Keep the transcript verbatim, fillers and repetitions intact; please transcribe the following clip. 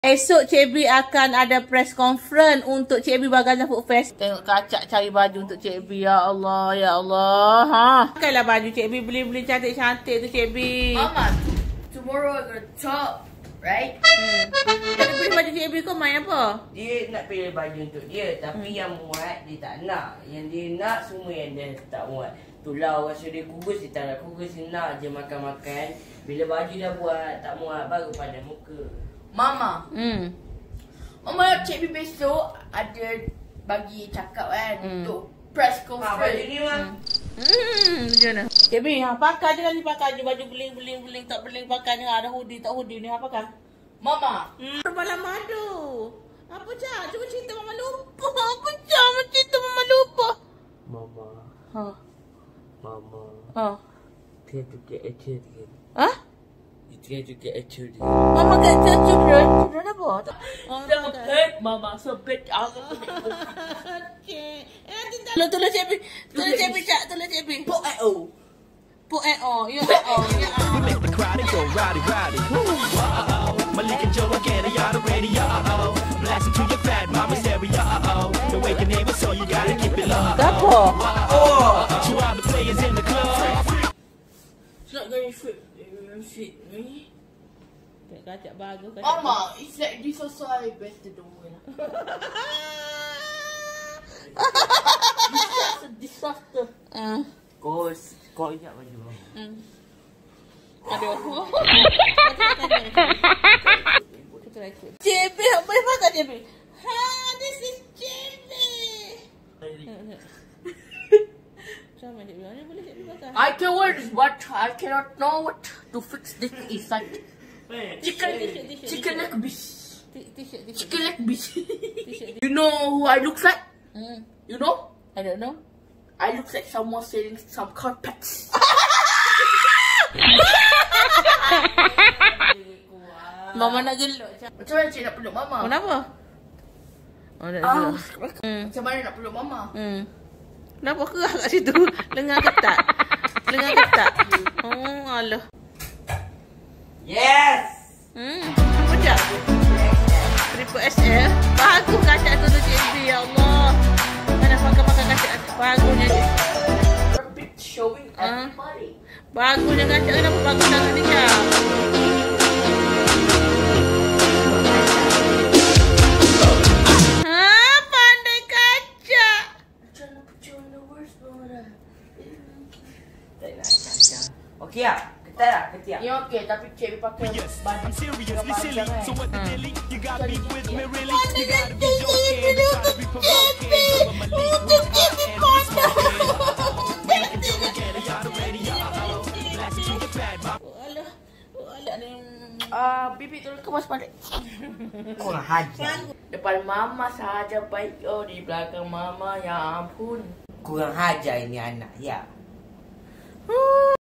Esok Cik B akan ada press conference untuk Cik B Bagazan Food Fest. Tengok Kacak cari baju untuk Cik B. Ya Allah, ya Allah. Ha. Pakailah baju Cik B, beli-beli cantik-cantik tu Cik B. Mama, tomorrow I'm gonna talk, right? Hmm. Dia beli baju Cik B kau main apa? Dia nak pilih baju untuk dia, tapi hmm. yang muat dia tak nak. Yang dia nak semua yang dia tak muat. Itulah rasa dia kurus, dia tak nak kurus, dia nak je makan-makan. Bila baju dah buat, tak muat, baru pandai muka. Mama, Hmm. Mama Cik B besok ada bagi cakap kan Hmm. untuk press Ha, conference. baju ni mah. Hmm, macam mana? Cik B, ha, pakai je kan ni, pakai je baju beling-beling-beling, tak beling pakai ni. Ada hoodie, tak hoodie ni, ha, pakai. Mama, Hmm. Malam madu. Apa Cak? Cuba cerita Mama lupa. Apa Cak? Mama cerita Mama lupa. Mama, Ha. Mama. Ha. Try to get a children. Ha? You try to get a children. Mama kat children. Children apa? Oh, so bad, Mama, so bad. Cik. Eh, tolong, tolong Cik B. Tolong Cik B, Cak. Tolong Cik B. Pok eh oh. Put eh oh. Ya oh. Ya oh. We make the crowd go rowdy, rowdy. Uh-oh. Malik and Joe again, y'all ready, uh-oh. Blast it to your fat mama stereo, uh-oh. The way your neighbor, so you gotta keep it low. Apa? Oh, to all the players in the club. It's not going to fit. Fit me. Kacak bagus. Mama, it's like this also I better don't win. It's just a disaster. Ah. Kau, kau ingat baju mama. Hmm. Aduh. Cik B, boleh pakai Cik B? Ha, this is Cik B. Sama Cik B, ni boleh Cik B pakai? I can wear this, but I cannot know what to fix this inside. Chicken, chicken leg beef. T-shirt, t-shirt. Chicken leg beef. T-shirt. You know who I look like? Hmm. You know? I don't know. I look like someone selling some carpets. Mama nak gelak. Macam mana cik nak peluk mama? Kenapa? Oh, nak Ah, gelak. Hmm. macam mana nak peluk mama? Hmm. Kenapa kerah kat situ? Lengan ketat. Lengan ketat. Oh, alah. Yes! Hmm. Apa Cak? Triple S L. Bagus Kacak tu Cik B. Ya Allah. Mana pakai-pakai Kacak. Bagusnya Cik. Carpet showing Ah. everybody. Bagusnya Kacak. Kenapa bagus sangat ni Cak? Ha, pandai Kacak. Macam mana put you in the worst order? Tak nak cakap. Okey tak? Ketat tak? Ketiak? Ya okey, tapi cik B pakai Yes, baju I'm seriously yang silly. panjang So kan. what the Hmm. dilly? You got beef with me, really? You gotta be joking. Try to be provoking. I'm a leak with hot and we smoking. Malik and Joe again, y'all ready, uh-oh. Blast it to your fat mama. Oh, alah. Oh, alah ni. Ah, bibi tolong kemas balik. Kau nak hajar. Depan mama saja baik, oh di belakang mama ya ampun. Kurang hajar ini anak, ya. Oh,